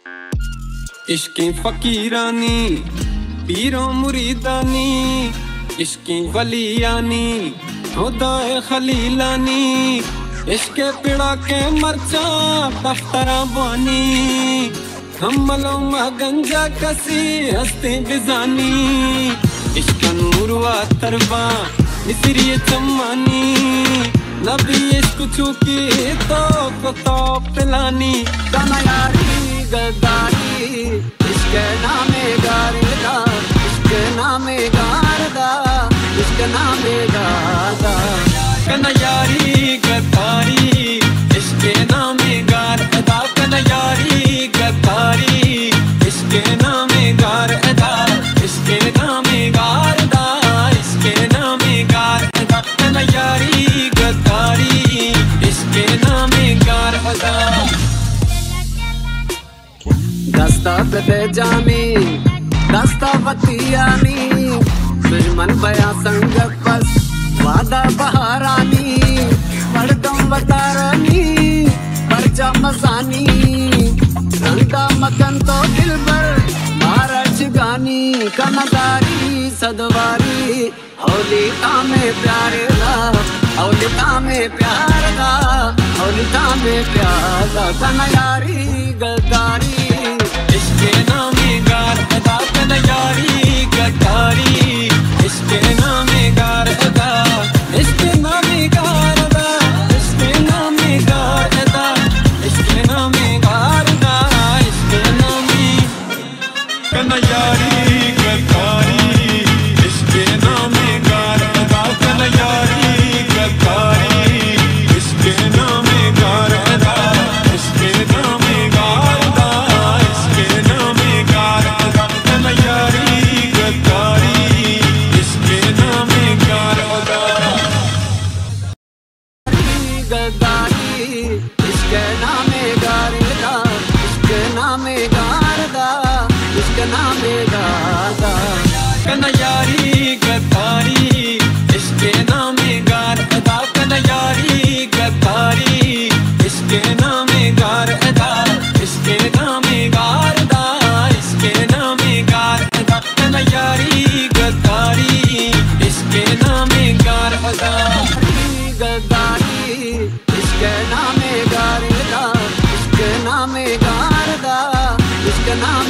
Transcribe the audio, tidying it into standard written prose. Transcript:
इश्की फकीरानी पीरों मुरीदानी, इश्की वलियानी खुदाए खलीलानी, इश्के पिड़ा के मरचा दफ्तरा बानी, हमलों में गंजा कसी हस्ती बिजानी, इश्क नूरवा तरबा मिसरी चम्मानी, नबी इश्क छुकी तो पिलानी, कनायारी गद्दारी इश्क नामे गारदा, इश्क नामे गारदा, इश्क नामे गारदा, कनायारी गद्दारी इश्क नामे गारदा, कनायारी गद्दारी इश्क नामे गारदा, इश्क नामे गारदा, इश्क नामे गारदा, कनायारी गद्दारी इश्क नामे गारदा। दस्ता बदे जामी दस्ता वतियानी, दुश्मन बया संगत बस वादा बहारानी, मर्दम बतारानी परचा मसानी, रंगा मकन तो दिल भर मारच गानी, कनदारी सदवारी औलिता में प्यारे दा, औलिता में प्यार दा, औलिता में प्यार दा, कनायारी गद्दारी इश्के नामे गारदा, कनायारी गद्दारी इश्के नामे गारदा, इश्के नामे गारदा, इश्के नामे गारदा, इश्के नामे गारदा, इश्के नामे कनायारी गद्दारी इश्के नामे गारदा, कनायारी गद्दारी इश्के नामे गारदा, इश्के नामे गारदा, इश्के नामे गारदा, कनायारी गद्दारी इश्के नामे गारदा, गद्दारी इश्क नामे गारदा, इश्क नामे गारदा, इश्क नामे गारदा, कनायारी गद्दारी इश्क नामे गारदा, कनायारी गद्दारी इश्क नामे गारदा, इश्क नामे गारदा, इश्क नामे गारदा, कनायारी गद्दारी इश्क नामे गारदा, गद्दारी इश्क नामे गारदा, इश्क नामे गारदा, इश्क नामे